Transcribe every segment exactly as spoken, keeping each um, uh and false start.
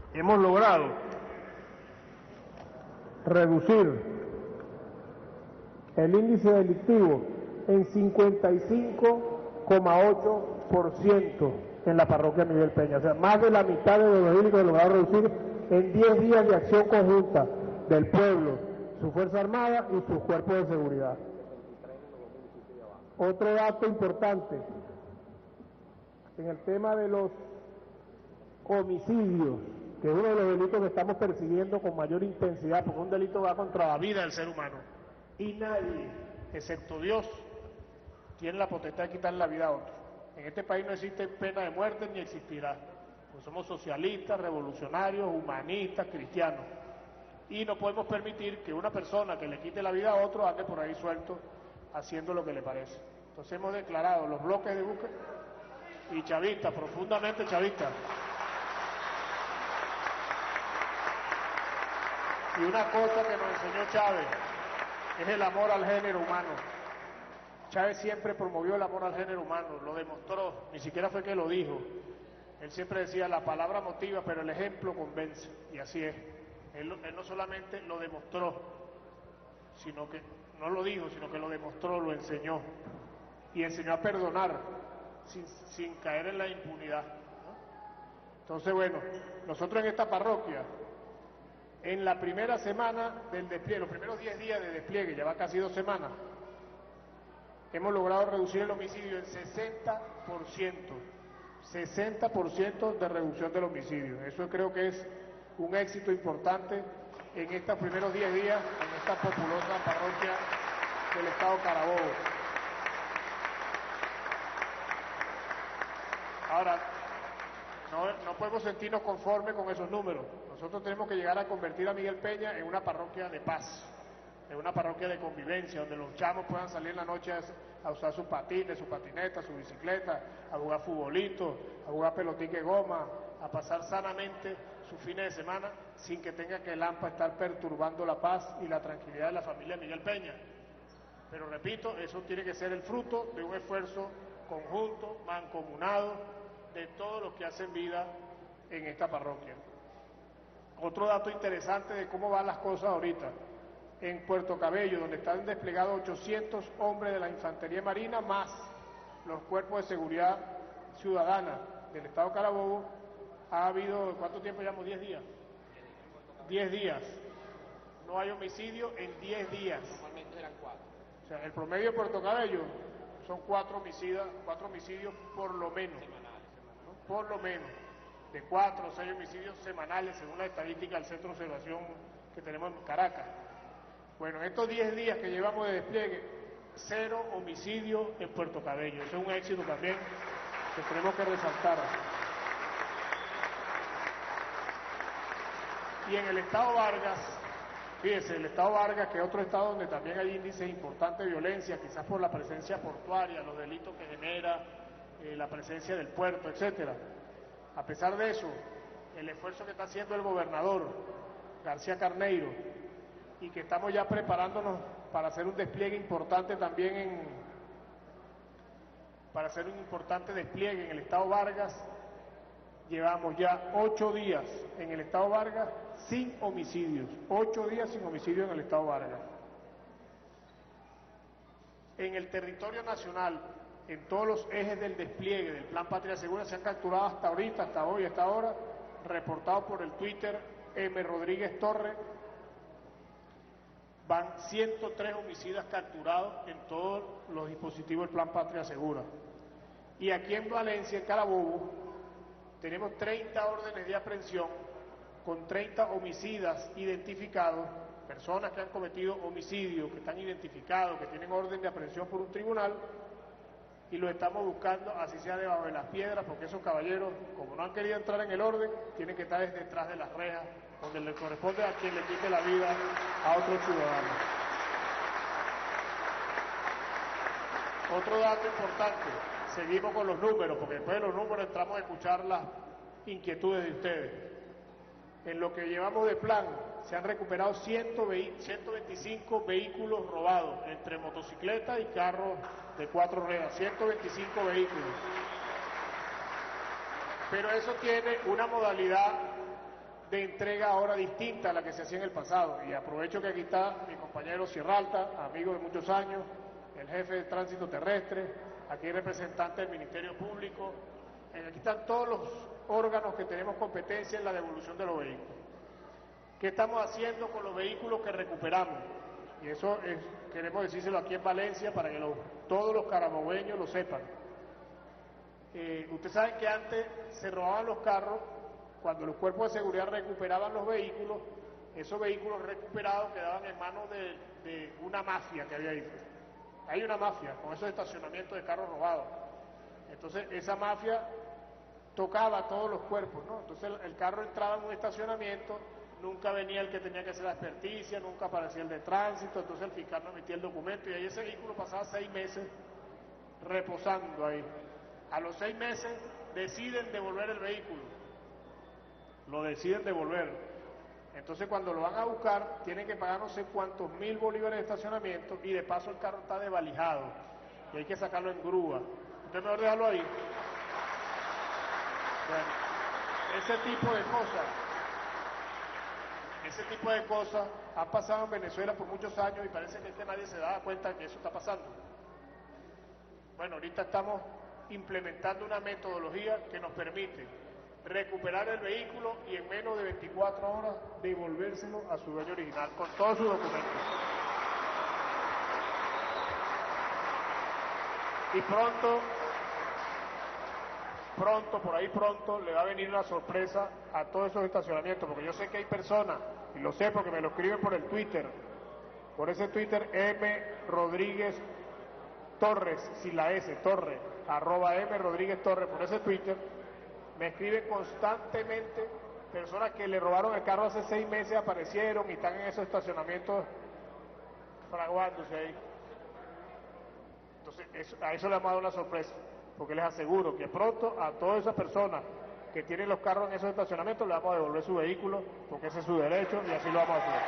hemos logrado reducir el índice delictivo en cincuenta y cinco coma ocho por ciento en la parroquia Miguel Peña. O sea, más de la mitad de los delitos lograron reducir en diez días de acción conjunta del pueblo, su Fuerza Armada y sus cuerpos de seguridad. Otro dato importante, en el tema de los homicidios, que es uno de los delitos que estamos persiguiendo con mayor intensidad, porque un delito va contra la vida del ser humano. Y nadie, excepto Dios, tiene la potestad de quitarle la vida a otro. En este país no existe pena de muerte ni existirá. Pues somos socialistas, revolucionarios, humanistas, cristianos. Y no podemos permitir que una persona que le quite la vida a otro ande por ahí suelto haciendo lo que le parece. Entonces hemos declarado los bloques de búsqueda y chavistas, profundamente chavistas. Y una cosa que nos enseñó Chávez es el amor al género humano. Chávez siempre promovió el amor al género humano, lo demostró, ni siquiera fue que lo dijo. Él siempre decía, la palabra motiva, pero el ejemplo convence, y así es. Él, él no solamente lo demostró, sino que no lo dijo, sino que lo demostró, lo enseñó. Y enseñó a perdonar, sin, sin caer en la impunidad, ¿no? Entonces, bueno, nosotros en esta parroquia, en la primera semana del despliegue, los primeros diez días de despliegue, ya va casi dos semanas, hemos logrado reducir el homicidio en sesenta por ciento. sesenta por ciento de reducción del homicidio. Eso creo que es un éxito importante en estos primeros diez días en esta populosa parroquia del estado Carabobo. Ahora, no, no podemos sentirnos conformes con esos números. Nosotros tenemos que llegar a convertir a Miguel Peña en una parroquia de paz, en una parroquia de convivencia, donde los chamos puedan salir en la noche a, a usar sus patines, su patineta, su bicicleta, a jugar futbolito, a jugar pelotique goma, a pasar sanamente sus fines de semana sin que tenga que el AMPA estar perturbando la paz y la tranquilidad de la familia Miguel Peña. Pero repito, eso tiene que ser el fruto de un esfuerzo conjunto, mancomunado, de todos los que hacen vida en esta parroquia. Otro dato interesante de cómo van las cosas ahorita. En Puerto Cabello, donde están desplegados ochocientos hombres de la Infantería Marina, más los cuerpos de seguridad ciudadana del estado Carabobo, ha habido, ¿cuánto tiempo llevamos? ¿diez días? diez días. No hay homicidio en diez días. Normalmente eran cuatro. O sea, el promedio de Puerto Cabello son cuatro homicidas, cuatro homicidios por lo menos. Semanales, ¿no? Por lo menos. De cuatro o seis homicidios semanales, según la estadística del Centro de Observación que tenemos en Caracas. Bueno, en estos diez días que llevamos de despliegue, cero homicidios en Puerto Cabello. Eso es un éxito también que tenemos que resaltar. Y en el estado Vargas, fíjese, el estado Vargas, que es otro estado donde también hay índices importantes de violencia, quizás por la presencia portuaria, los delitos que genera, eh, la presencia del puerto, etcétera. A pesar de eso, el esfuerzo que está haciendo el gobernador García Carneiro, y que estamos ya preparándonos para hacer un despliegue importante también en, para hacer un importante despliegue en el estado Vargas. Llevamos ya ocho días en el estado Vargas sin homicidios, ocho días sin homicidios en el estado Vargas. En el territorio nacional, en todos los ejes del despliegue del Plan Patria Segura, se han capturado hasta ahorita, hasta hoy, hasta ahora, reportado por el Twitter M. Rodríguez Torres, van ciento tres homicidas capturados en todos los dispositivos del Plan Patria Segura. Y aquí en Valencia, en Carabobo, tenemos treinta órdenes de aprehensión con treinta homicidas identificados, personas que han cometido homicidios, que están identificados, que tienen orden de aprehensión por un tribunal, y lo estamos buscando, así sea debajo de las piedras, porque esos caballeros, como no han querido entrar en el orden, tienen que estar desde detrás de las rejas, donde le corresponde a quien le quite la vida a otro ciudadano. Otro dato importante, seguimos con los números, porque después de los números entramos a escuchar las inquietudes de ustedes. En lo que llevamos de plan, se han recuperado ciento veinticinco vehículos robados, entre motocicletas y carros de cuatro ruedas, ciento veinticinco vehículos. Pero eso tiene una modalidad de entrega ahora distinta a la que se hacía en el pasado. Y aprovecho que aquí está mi compañero Sierra Alta, amigo de muchos años, el jefe de tránsito terrestre, aquí hay representante del Ministerio Público, eh, aquí están todos los órganos que tenemos competencia en la devolución de los vehículos. ¿Qué estamos haciendo con los vehículos que recuperamos? Y eso es, queremos decírselo aquí en Valencia para que lo, todos los carabobeños lo sepan. Eh, Ustedes saben que antes se robaban los carros, cuando los cuerpos de seguridad recuperaban los vehículos, esos vehículos recuperados quedaban en manos de, de una mafia que había ahí. Hay una mafia con esos estacionamientos de carros robados. Entonces esa mafia tocaba todos los cuerpos, ¿no? Entonces el, el carro entraba en un estacionamiento, nunca venía el que tenía que hacer la experticia, nunca aparecía el de tránsito, entonces el fiscal no emitía el documento y ahí ese vehículo pasaba seis meses reposando ahí. A los seis meses deciden devolver el vehículo, lo deciden devolver. Entonces cuando lo van a buscar tienen que pagar no sé cuántos mil bolívares de estacionamiento y de paso el carro está desvalijado y hay que sacarlo en grúa. Entonces mejor dejarlo ahí. Bueno, ese tipo de cosas, ese tipo de cosas han pasado en Venezuela por muchos años y parece que, que nadie se da cuenta que eso está pasando. Bueno, ahorita estamos implementando una metodología que nos permite recuperar el vehículo y en menos de veinticuatro horas devolvérselo a su dueño original con todos sus documentos. Y pronto, pronto, por ahí pronto, le va a venir la sorpresa a todos esos estacionamientos, porque yo sé que hay personas, y lo sé porque me lo escriben por el Twitter, por ese Twitter M. Rodríguez Torres, sin la S, Torre, arroba M. Rodríguez Torres, por ese Twitter, me escriben constantemente personas que le robaron el carro hace seis meses, aparecieron y están en esos estacionamientos fraguándose ahí. Entonces, eso, a eso le vamos a dar una sorpresa, porque les aseguro que pronto a todas esas personas que tienen los carros en esos estacionamientos le vamos a devolver su vehículo, porque ese es su derecho y así lo vamos a hacer.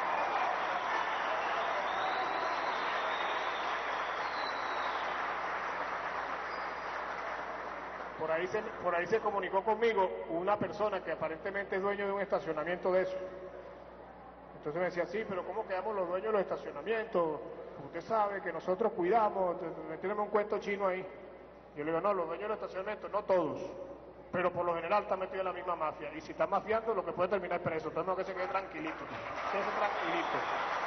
Por ahí, se, por ahí se comunicó conmigo una persona que aparentemente es dueño de un estacionamiento de eso. Entonces me decía, sí, pero ¿cómo quedamos los dueños de los estacionamientos? Usted sabe que nosotros cuidamos, me tiene un cuento chino ahí. Yo le digo, no, los dueños de los estacionamientos, no todos, pero por lo general están metidos en la misma mafia. Y si están mafiando, lo que puede terminar es preso. Entonces no, que se quede tranquilito, quede tranquilito.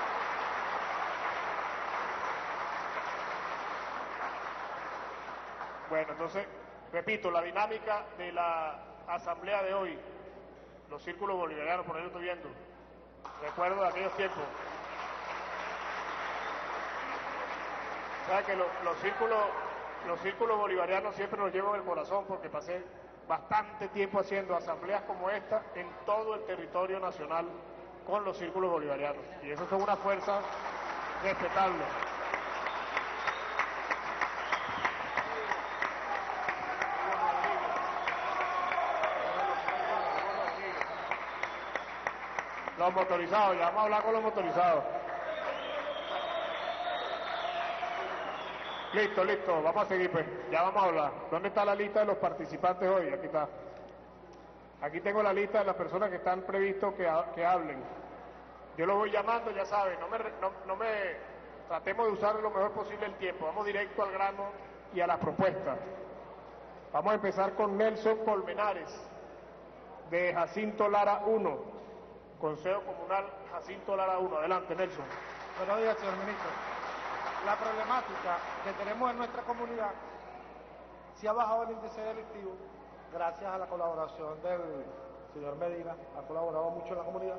Bueno, entonces, repito, la dinámica de la asamblea de hoy, los círculos bolivarianos, por ahí lo estoy viendo, recuerdo de aquellos tiempos. O sea que los, los círculos, los círculos bolivarianos siempre los llevo en el corazón porque pasé bastante tiempo haciendo asambleas como esta en todo el territorio nacional con los círculos bolivarianos. Y eso son una fuerza respetable. Los motorizados, ya vamos a hablar con los motorizados. Listo, listo, vamos a seguir pues, ya vamos a hablar. ¿Dónde está la lista de los participantes hoy? Aquí está. Aquí tengo la lista de las personas que están previstos que, que hablen. Yo lo voy llamando, ya saben, no me, no, no me tratemos de usar lo mejor posible el tiempo, vamos directo al grano y a las propuestas. Vamos a empezar con Nelson Colmenares, de Jacinto Lara uno, Consejo Comunal Jacinto Lara uno. Adelante, Nelson. Buenos días, señor ministro. La problemática que tenemos en nuestra comunidad, si ha bajado el índice delictivo, gracias a la colaboración del señor Medina, ha colaborado mucho en la comunidad.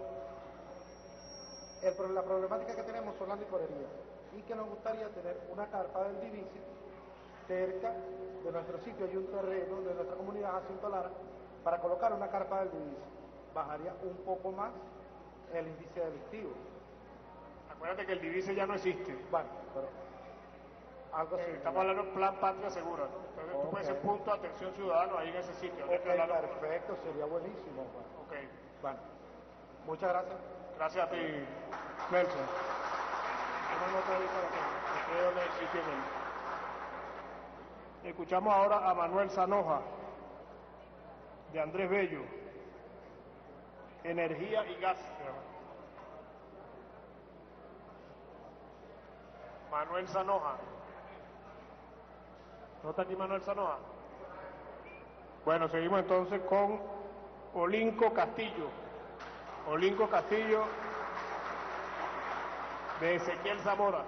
El, la problemática que tenemos son las licorerías y que nos gustaría tener una carpa del Divice cerca de nuestro sitio. Hay un terreno de nuestra comunidad, Jacinto Lara, para colocar una carpa del Divice. Bajaría un poco más el índice delictivo. Acuérdate que el Divice ya no existe. Bueno, pero algo así. Eh, estamos hablando de plan Patria Segura, ¿no? Entonces okay. Tú puedes ser punto de atención ciudadano ahí en ese sitio. Ok, perfecto, con... sería buenísimo. Bueno. Ok. Bueno, muchas gracias. Gracias a ti, Nelson. Una nota ahí para que quede donde el sitio del... Escuchamos ahora a Manuel Sanoja, de Andrés Bello. energía y gas. Manuel Sanoja. ¿No está aquí Manuel Sanoja? Bueno, seguimos entonces con Olinco Castillo. Olinco Castillo de Ezequiel Zamora.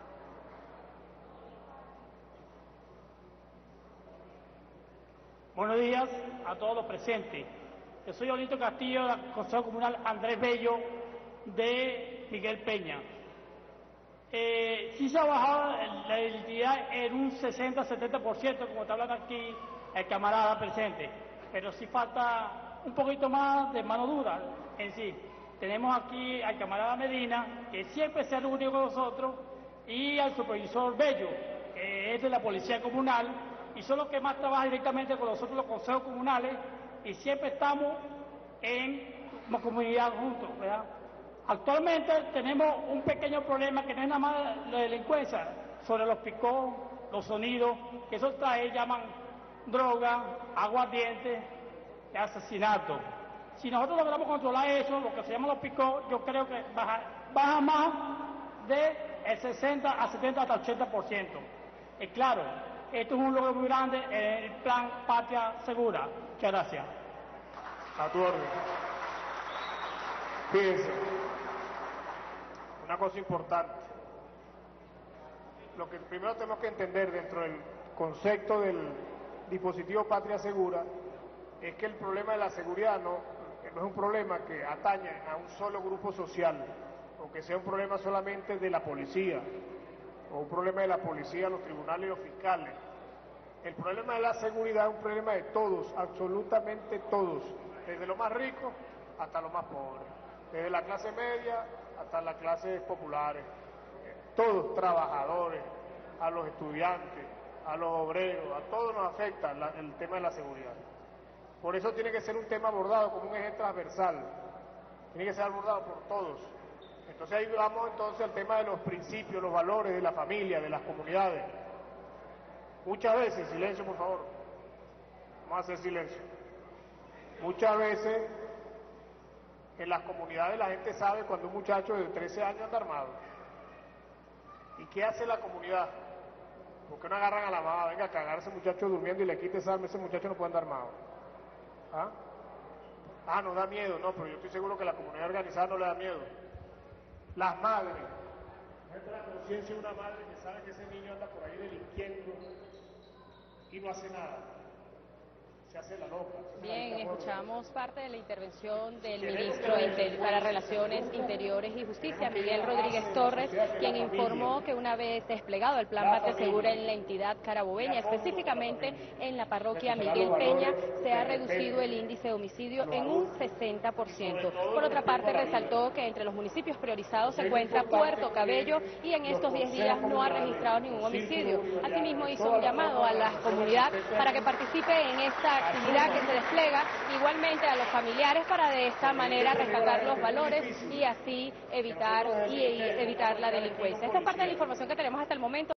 Buenos días a todos los presentes. Yo soy Olinco Castillo del Consejo Comunal Andrés Bello de Miguel Peña. Eh, sí se ha bajado la identidad en un sesenta a setenta por ciento, como está hablando aquí el camarada presente, pero sí falta un poquito más de mano dura en sí. Tenemos aquí al camarada Medina, que siempre se ha reunido con nosotros, y al supervisor Bello, que es de la Policía Comunal, y son los que más trabajan directamente con nosotros los consejos comunales, y siempre estamos en como comunidad juntos, ¿verdad? Actualmente tenemos un pequeño problema que no es nada más la delincuencia, sobre los picón, los sonidos, que eso trae, llaman droga, aguardiente, asesinato. Si nosotros logramos controlar eso, lo que se llama los picón, yo creo que baja, baja más del sesenta a setenta hasta ochenta por ciento. Y claro, esto es un logro muy grande en el plan Patria Segura. Muchas gracias. A tu orden. Fíjense, una cosa importante. Lo que primero tenemos que entender dentro del concepto del dispositivo Patria Segura es que el problema de la seguridad no, no es un problema que atañe a un solo grupo social, o que sea un problema solamente de la policía, o un problema de la policía, los tribunales y los fiscales. El problema de la seguridad es un problema de todos, absolutamente todos, desde los más ricos hasta los más pobres, desde la clase media hasta las clases populares, todos trabajadores, a los estudiantes, a los obreros, a todos nos afecta la, el tema de la seguridad. Por eso tiene que ser un tema abordado como un eje transversal, tiene que ser abordado por todos. Entonces ahí vamos entonces al tema de los principios, los valores de la familia, de las comunidades. Muchas veces, silencio por favor, vamos a hacer silencio. Muchas veces en las comunidades la gente sabe cuando un muchacho de trece años anda armado. ¿Y qué hace la comunidad? ¿Por qué no agarran a la mamá? Venga a cagar a ese muchacho durmiendo y le quite esa arma, ese muchacho no puede andar armado. ¿Ah? Ah, no da miedo, no, pero yo estoy seguro que la comunidad organizada no le da miedo. Las madres, no la conciencia de una madre que sabe que ese niño anda por ahí delinquiendo y no hace nada. Se hace la loca. Bien, escuchamos parte de la intervención del ministro para Relaciones Interiores y Justicia, Miguel Rodríguez Torres, quien informó que una vez desplegado el plan Patria Segura en la entidad carabobeña, específicamente en la parroquia Miguel Peña, se ha reducido el índice de homicidio en un sesenta por ciento. Por otra parte, resaltó que entre los municipios priorizados se encuentra Puerto Cabello y en estos diez días no ha registrado ningún homicidio. Asimismo, hizo un llamado a la comunidad para que participe en esta actividad que se despliega, igualmente a los familiares, para de esta manera rescatar los valores y así evitar y evitar la delincuencia. Esta es parte de la información que tenemos hasta el momento.